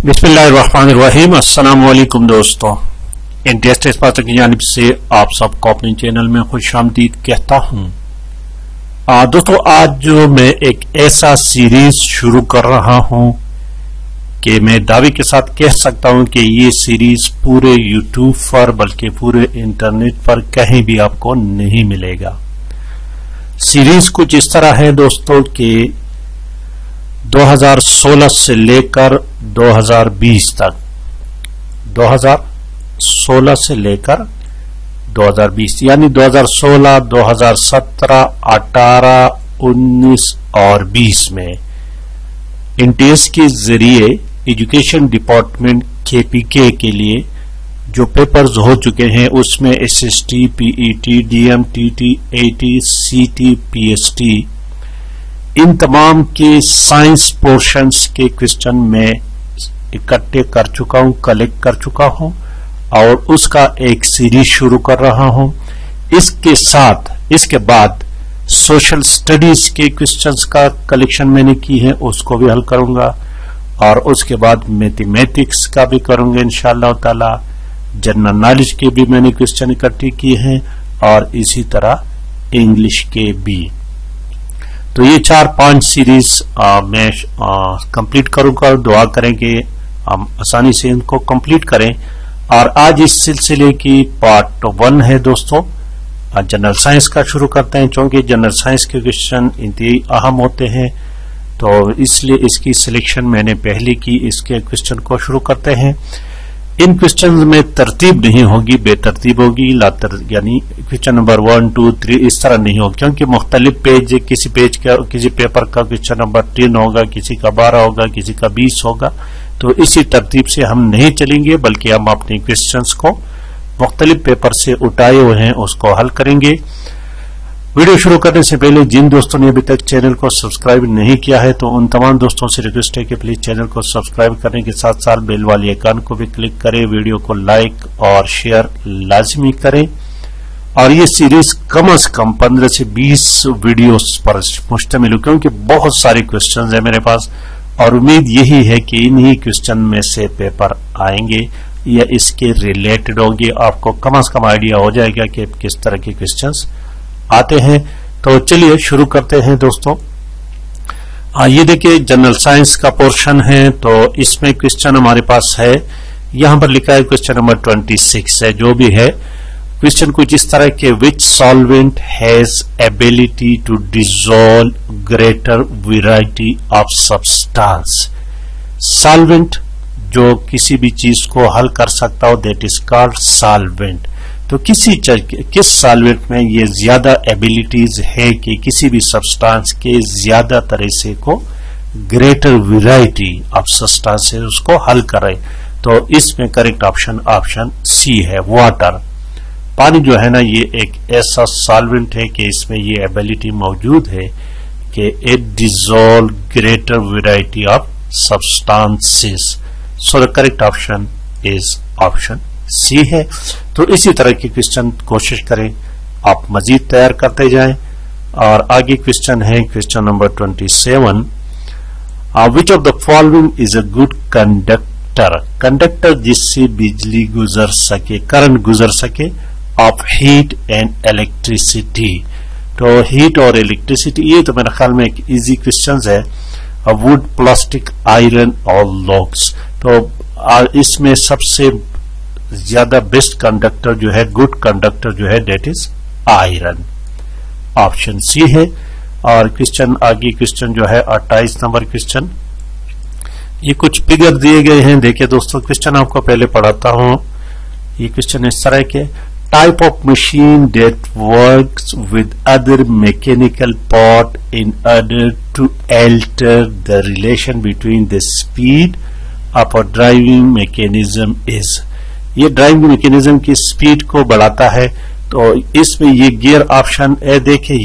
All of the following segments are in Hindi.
बिस्मिल्लाहिर्रहमानिर्रहीम। अस्सलाम वालेकुम दोस्तों, इंटरेस्ट एक्सपर्ट की जानिब से आप सबको अपने चैनल में खुशामदीद कहता हूं। दोस्तों, आज जो मैं एक ऐसा सीरीज शुरू कर रहा हूं कि मैं दावे के साथ कह सकता हूं कि ये सीरीज पूरे यूट्यूब पर बल्कि पूरे इंटरनेट पर कहीं भी आपको नहीं मिलेगा। सीरीज कुछ इस तरह है दोस्तों कि 2016 से लेकर 2020 तक, 2016 से लेकर 2020 यानी 2016, 2017, 18, 19 और 20 में इंटेस के जरिए एजुकेशन डिपार्टमेंट KPK के लिए जो पेपर्स हो चुके हैं उसमें SST, PET, DMTT, AT, CT, PST, इन तमाम के साइंस पोर्शंस के क्वेश्चन मैं इकट्ठे कर चुका हूं, कलेक्ट कर चुका हूं और उसका एक सीरीज शुरू कर रहा हूं। इसके साथ इसके बाद सोशल स्टडीज के क्वेश्चंस का कलेक्शन मैंने की है, उसको भी हल करूंगा और उसके बाद मैथमेटिक्स का भी करूंगा इंशाअल्लाह ताला। जनरल नॉलेज के भी मैंने क्वेश्चन इकट्ठे किए हैं और इसी तरह इंग्लिश के भी। तो ये 4-5 सीरीज मैं कंप्लीट करूंगा और दुआ करें कि हम आसानी से इनको कंप्लीट करें। और आज इस सिलसिले की पार्ट 1 है दोस्तों। जनरल साइंस का शुरू करते हैं, क्योंकि जनरल साइंस के क्वेश्चन इंतहाई अहम होते हैं, तो इसलिए इसकी सिलेक्शन मैंने पहले की। इसके क्वेश्चन को शुरू करते हैं। इन क्वेश्चन में तरतीब नहीं होगी, बेतरतीब होगी, यानी क्वेश्चन नंबर 1, 2, 3 इस तरह नहीं होगा, क्योंकि मुख्तलिफ पेज, किसी पेज का, किसी पेपर का क्वेश्चन नंबर 10 होगा, किसी का 12 होगा, किसी का 20 होगा। तो इसी तरतीब से हम नहीं चलेंगे, बल्कि हम अपने क्वेश्चंस को मुख्तलिफ पेपर से उठाए हुए हैं उसको हल करेंगे। वीडियो शुरू करने से पहले जिन दोस्तों ने अभी तक चैनल को सब्सक्राइब नहीं किया है तो उन तमाम दोस्तों से रिक्वेस्ट है कि प्लीज चैनल को सब्सक्राइब करने के साथ साथ बेल वाली आइकन को भी क्लिक करें, वीडियो को लाइक और शेयर लाजमी करें। और ये सीरीज कम से कम 15 से 20 वीडियोस पर मुश्तमिल हो, क्योंकि बहुत सारे क्वेश्चन है मेरे पास और उम्मीद यही है कि इन्हीं क्वेश्चन में से पेपर आएंगे या इसके रिलेटेड होंगे। आपको कम से कम आइडिया हो जाएगा कि किस तरह के क्वेश्चंस आते हैं। तो चलिए शुरू करते हैं दोस्तों। ये देखिए जनरल साइंस का पोर्शन है, तो इसमें क्वेश्चन हमारे पास है, यहां पर लिखा है क्वेश्चन नंबर 26 है। जो भी है क्वेश्चन कुछ इस तरह के, which solvent has ability to dissolve greater variety of substance. Solvent जो किसी भी चीज को हल कर सकता हो, दैट इज कॉल्ड सॉल्वेंट। तो किस सॉल्वेंट में ये ज्यादा एबिलिटीज है कि किसी भी सब्सटेंस के ज्यादा तरह से को ग्रेटर वेराइटी ऑफ सब्सटेंस से उसको हल करे। तो इसमें करेक्ट ऑप्शन सी है, वाटर। पानी जो है ना, ये एक ऐसा सॉल्वेंट है कि इसमें ये एबिलिटी मौजूद है कि it dissolve greater variety of substances. So the correct option is option C है। तो इसी तरह के क्वेश्चन कोशिश करें आप मजीद तैयार करते जाएं। और आगे क्वेश्चन है question number 27, which of the following is a good conductor. Conductor जिससे बिजली गुजर सके, करंट गुजर सके, ऑफ हीट एंड इलेक्ट्रिसिटी। तो हीट और इलेक्ट्रिसिटी, ये तो मेरे ख्याल में एक इजी क्वेश्चन है। वुड, प्लास्टिक, आयरन और लॉग्स। तो इसमें सबसे ज्यादा बेस्ट कंडक्टर जो है, गुड कंडक्टर जो है, that is iron. Option C है। और क्वेश्चन आगे क्वेश्चन जो है 28 नंबर क्वेश्चन, ये कुछ फिगर दिए गए हैं। देखिए दोस्तों, क्वेश्चन आपको पहले पढ़ाता हूं। ये क्वेश्चन इस तरह के, type of machine that works with other mechanical part in order to alter the relation between the speed of a driving mechanism is. ये ड्राइविंग मैकेनिज्म की स्पीड को बढ़ाता है। तो इसमें ये गियर ऑप्शन है, देखे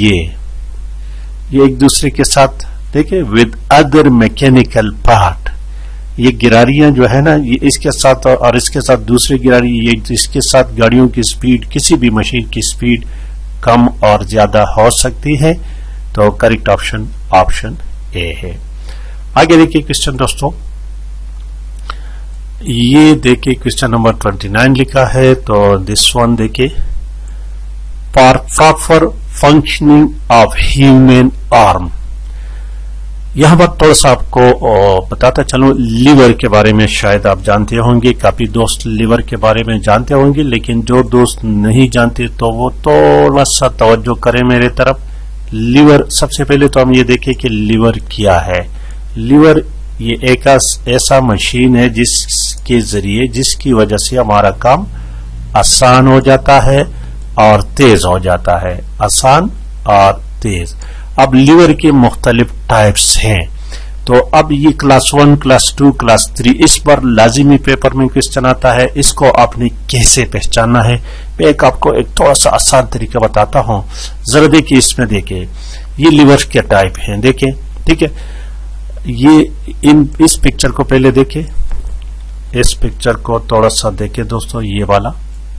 ये एक दूसरे के साथ, देखे विद अदर मैकेनिकल पार्ट, ये गिरारियां जो है ना, ये इसके साथ और इसके साथ दूसरे गिरारी, ये इसके साथ गाड़ियों की स्पीड, किसी भी मशीन की स्पीड कम और ज्यादा हो सकती है। तो करेक्ट ऑप्शन ए है। आगे देखिए क्वेश्चन दोस्तों, ये देखिए क्वेश्चन नंबर 29 लिखा है, तो दिस वन देखिए, for proper functioning of human arm. यहां पर थोड़ा सा आपको बताता चलूं, लीवर के बारे में शायद आप जानते होंगे, काफी दोस्त लीवर के बारे में जानते होंगे, लेकिन जो दोस्त नहीं जानते तो वो थोड़ा सा तवज्जो करें मेरे तरफ। लीवर, सबसे पहले तो हम ये देखें कि लीवर क्या है। लीवर ये एक ऐसा मशीन है जिसके जरिए, जिसकी वजह से हमारा काम आसान हो जाता है और तेज हो जाता है, आसान और तेज। अब लीवर के मुख्तलिफ टाइप्स हैं, तो अब ये क्लास 1, क्लास 2, क्लास 3 इस पर लाजिमी पेपर में क्वेश्चन आता है। इसको आपने कैसे पहचानना है, मैं आपको एक थोड़ा सा आसान तरीका बताता हूं। जरा देखिए, इसमें देखिए ये लीवर के टाइप हैं, देखिए, ठीक है। ये इस पिक्चर को पहले देखिए, इस पिक्चर को थोड़ा सा देखिए दोस्तों, ये वाला,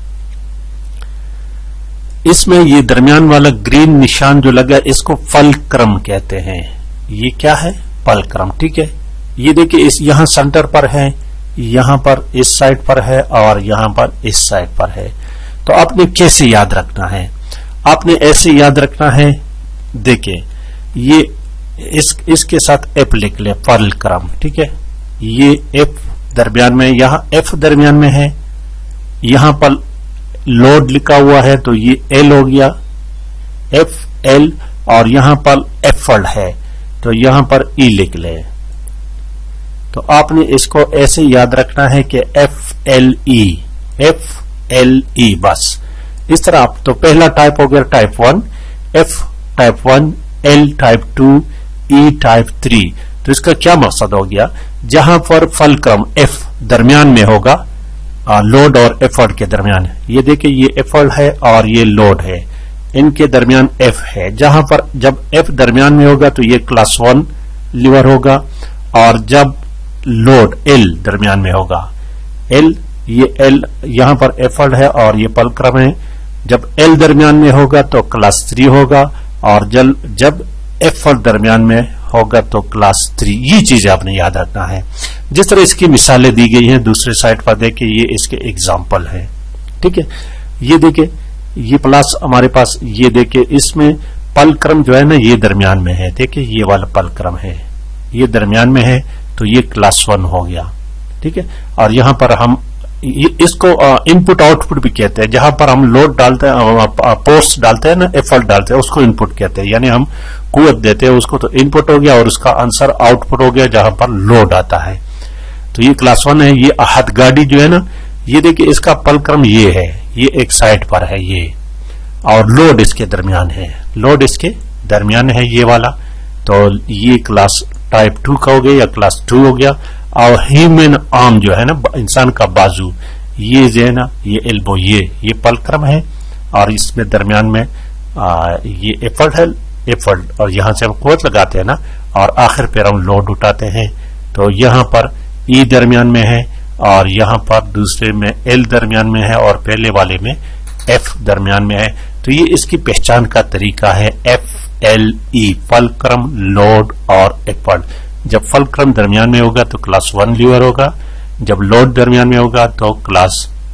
इसमें ये दरमियान वाला ग्रीन निशान जो लगा, इसको फलक्रम कहते हैं। ये क्या है? फलक्रम, ठीक है। ये देखिए, इस यहां सेंटर पर है, यहां पर इस साइड पर है और यहां पर इस साइड पर है। तो आपने कैसे याद रखना है? आपने ऐसे याद रखना है, देखिए ये इसके साथ एफ लिख ले, फलक्रम, ठीक है। ये एफ दरमियान में, यहां एफ दरमियान में है, यहां पर लोड लिखा हुआ है तो ये एल हो गया, एफ एल, और यहां पर एफल्ड है तो यहां पर ई लिख ले। तो आपने इसको ऐसे याद रखना है कि F L E, F L E, बस इस तरह आप। तो पहला टाइप हो गया type 1, F type 1, L type 2, E type 3। तो इसका क्या मकसद हो गया, जहां पर फलक्रम एफ दरमियान में होगा, लोड और एफर्ट के दरमियान, ये देखिए ये एफर्ट है और ये लोड है, इनके दरमियान एफ है। जहां पर जब एफ दरमियान में होगा तो ये क्लास 1 लीवर होगा, और जब लोड एल दरमियान में होगा, एल, ये एल यहां पर एफर्ट है और ये फलक्रम है, जब एल दरमियान में होगा तो क्लास 3 होगा, और जब एफर्ट दरमियान में होगा तो क्लास 3। ये चीज आपने याद रखना है। जिस तरह इसकी मिसालें दी गई हैं दूसरे साइड पर देखिए, ये इसके एग्जाम्पल है, ठीक है। ये देखिए, ये प्लस हमारे पास, ये देखिए इसमें फलक्रम जो है ना ये दरमियान में है, देखिए ये वाला फलक्रम है, ये दरमियान में है तो ये क्लास 1 हो गया, ठीक है। और यहां पर हम इसको इनपुट आउटपुट भी कहते हैं, जहां पर हम लोड डालते हैं, फोर्स डालते हैं ना, एफर्ट डालते हैं, उसको इनपुट कहते हैं, यानी हम कुव्वत देते हैं उसको, तो इनपुट हो गया और उसका आंसर आउटपुट हो गया जहां पर लोड आता है। तो ये क्लास 1 है। ये आहद गाड़ी जो है ना, ये देखिए इसका फलक्रम ये है, ये एक साइड पर है ये, और लोड इसके दरमियान है, लोड इसके दरमियान है ये वाला। तो ये क्लास टाइप 2 का हो गया या क्लास 2 हो गया। और ह्यूमन आर्म जो है ना, इंसान का बाजू, ये जो है ना, ये एल्बो, ये फलक्रम है, और इसमें दरमियान में ये एफर्ट है, एफर्ट, और यहां से हम कुव्वत लगाते हैं ना, और आखिर पर हम लोड उठाते हैं। तो यहां पर ई दरमियान में है, और यहां पर दूसरे में एल दरमियान में है, और पहले वाले में एफ दरमियान में है। तो ये इसकी पहचान का तरीका है, F L E, fulcrum, load और एफर्ट। जब फलक्रम दरमियान में होगा तो क्लास 1 लीवर होगा, जब लोड दरमियान में होगा तो क्लास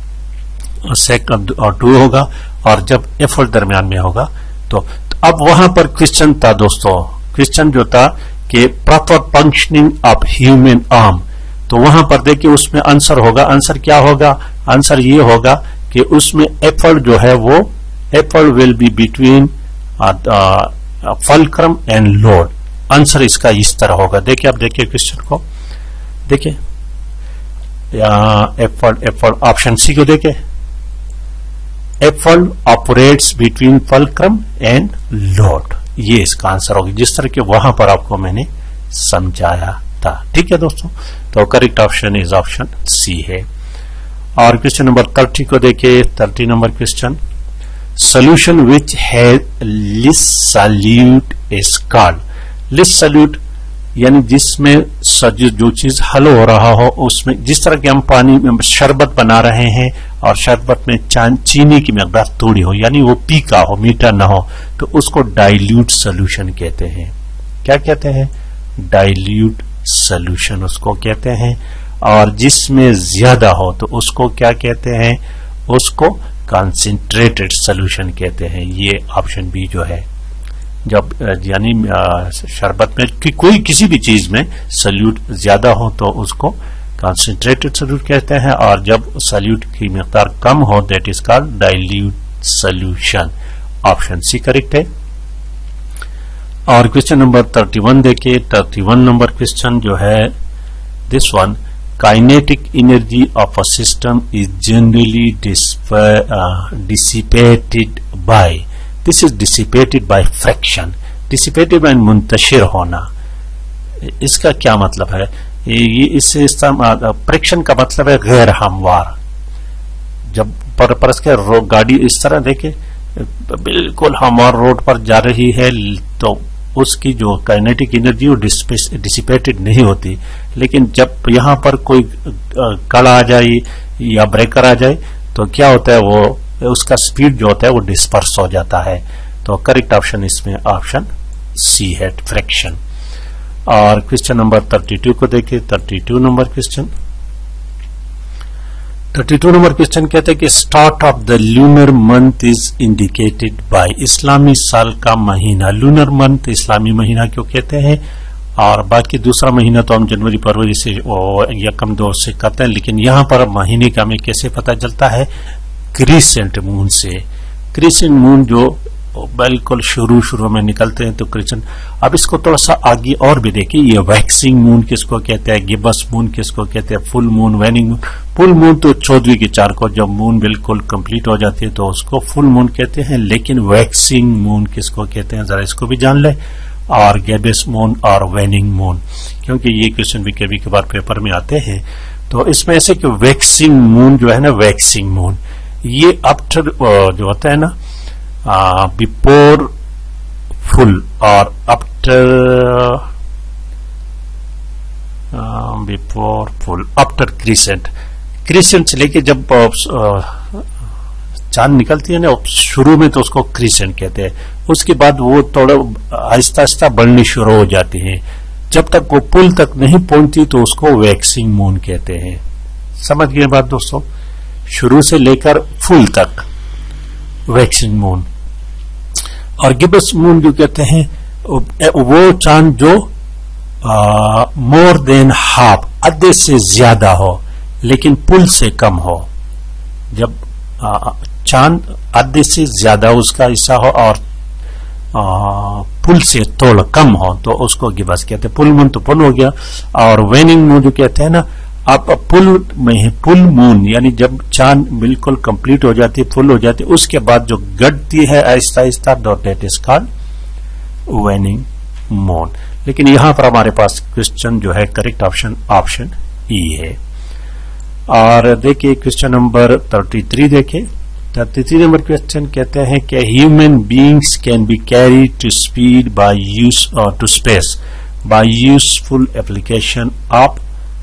2 होगा, और जब एफर्ट दरमियान में होगा तो अब वहां पर क्वेश्चन था दोस्तों, क्वेश्चन जो था कि proper functioning of human arm. तो वहां पर देखिए उसमें आंसर होगा, आंसर क्या होगा? आंसर ये होगा कि उसमें एफर्ट जो है वो effort will be between fulcrum and load. Answer इसका इस तरह होगा। देखिए आप देखिए क्वेश्चन को, देखिए एफर्ट ऑप्शन सी को देखिए, effort operates between fulcrum and load, ये इसका आंसर होगा, जिस तरह के वहां पर आपको मैंने समझाया था। ठीक है दोस्तों, तो correct option is option C है। और क्वेश्चन नंबर 30 को देखिए, 30 number question, solution which has least solute is called. Least solute यानी जिसमें जो चीज हल हो रहा हो, उसमें जिस तरह के हम पानी में शरबत बना रहे हैं और शरबत में चीनी की मकदार थोड़ी हो, यानी वो फीका हो, मीठा ना हो, तो उसको डाइल्यूट सोल्यूशन कहते हैं। क्या कहते हैं? डाइल्यूट सोल्यूशन उसको कहते हैं। और जिसमें ज्यादा हो तो उसको क्या कहते हैं, उसको कंसंट्रेटेड सॉल्यूशन कहते हैं। ये ऑप्शन बी जो है, जब यानी शरबत में कि कोई किसी भी चीज में सॉल्यूट ज्यादा हो तो उसको कंसंट्रेटेड सॉल्यूट कहते हैं, और जब सॉल्यूट की मिकदार कम हो that is called dilute solution. Option C correct है। और क्वेश्चन नंबर 31 देखिए। 31 नंबर क्वेश्चन जो है this one, kinetic energy of a system is generally dissipated by, this is dissipated by friction. Dissipated by मुंतशिर होना, इसका क्या मतलब है? ये इससे फ्रैक्शन का मतलब है गैर हमवार। जब परस्पर गाड़ी इस तरह देखे बिल्कुल हमवार रोड पर जा रही है तो उसकी जो काइनेटिक एनर्जी वो डिसिपेटेड नहीं होती, लेकिन जब यहां पर कोई कड़ा आ जाए या ब्रेकर आ जाए तो क्या होता है, वो उसका स्पीड जो होता है वो डिस्पर्स हो जाता है। तो करेक्ट ऑप्शन इसमें ऑप्शन सी है, फ्रैक्शन। और क्वेश्चन नंबर 32 को देखिए। 32 नंबर क्वेश्चन, 32 नंबर क्वेश्चन कहते हैं कि start of the lunar month is indicated by, इस्लामी साल का महीना। लूनर मंथ इस्लामी महीना क्यों कहते हैं, और बाकी दूसरा महीना तो हम जनवरी फरवरी से यकम दो से करते हैं, लेकिन यहां पर महीने का हमें कैसे पता चलता है, क्रीसेंट मून से। क्रीसेंट मून जो बिल्कुल शुरू में निकलते हैं तो क्रिश्चियन। अब इसको थोड़ा सा आगे और भी देखिए, ये वैक्सिंग मून किसको कहते हैं, गिबस मून किसको कहते हैं, full moon, waning moon. Full moon तो 14वीं की चार को जब मून बिल्कुल कंप्लीट हो जाती है तो उसको फुल मून कहते हैं, लेकिन वैक्सिंग मून किसको कहते हैं जरा इसको भी जान ले। और गिबस मून और वेनिंग मून, क्योंकि ये क्वेश्चन भी कभी कभार पेपर में आते हैं। तो इसमें ऐसे कि वैक्सिंग मून जो है ना, वैक्सिंग मून ये आफ्टर जो होता है ना बिफोर फुल और after before full after crescent. Crescent से लेके जब चांद निकलती है ना शुरू में तो उसको क्रीसेंट कहते हैं, उसके बाद वो थोड़ा आहिस्ता आहिस्ता बढ़नी शुरू हो जाती है, जब तक वो पुल तक नहीं पहुंचती तो उसको वैक्सिंग मून कहते हैं। समझ गए बात दोस्तों, शुरू से लेकर फुल तक वैक्सिंग मून। और गिबस मून जो कहते हैं वो चांद जो मोर देन हाफ, आधे से ज्यादा हो लेकिन पुल से कम हो। जब चांद आधे से ज्यादा उसका हिस्सा हो और पुल से थोड़ा कम हो तो उसको गिबस कहते हैं। पुल मून तो पुल हो गया। और वेनिंग मून जो कहते हैं ना, आप पुल मून यानी जब चांद बिल्कुल कंप्लीट हो जाती है, फुल हो जाती है, उसके बाद जो घटती है आहिस्ता आहिस्ता, that is called waning moon. लेकिन यहां पर हमारे पास क्वेश्चन जो है करेक्ट ऑप्शन ऑप्शन ई है। और देखिए क्वेश्चन नंबर 33 देखिए। 33 नंबर क्वेश्चन कहते हैं कि human beings can be carry to speed by use to space by useful application of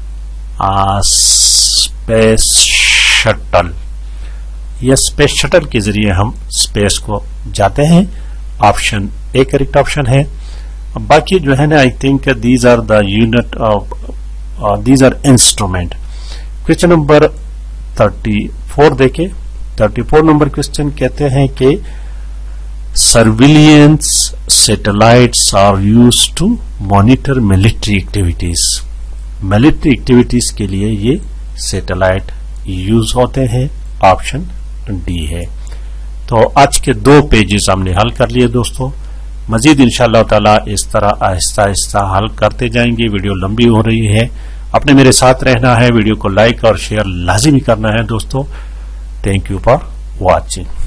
space shuttle. यह स्पेस शटल के जरिए हम स्पेस को जाते हैं। ऑप्शन ए करेक्ट ऑप्शन है। बाकी जो है ना I think these are the unit of these are instrument. Question number 34 देखे। 34 नंबर क्वेश्चन कहते हैं कि surveillance satellites are used to monitor military activities. Military activities के लिए ये सैटेलाइट यूज होते हैं। ऑप्शन डी है। तो आज के 2 पेजेस हमने हल कर लिए दोस्तों। मजीद इंशाअल्लाह ताला इस तरह आहिस्ता आहिस्ता हल करते जाएंगे। वीडियो लंबी हो रही है, अपने मेरे साथ रहना है, वीडियो को लाइक और शेयर लाजिमी करना है दोस्तों। Thank you for watching.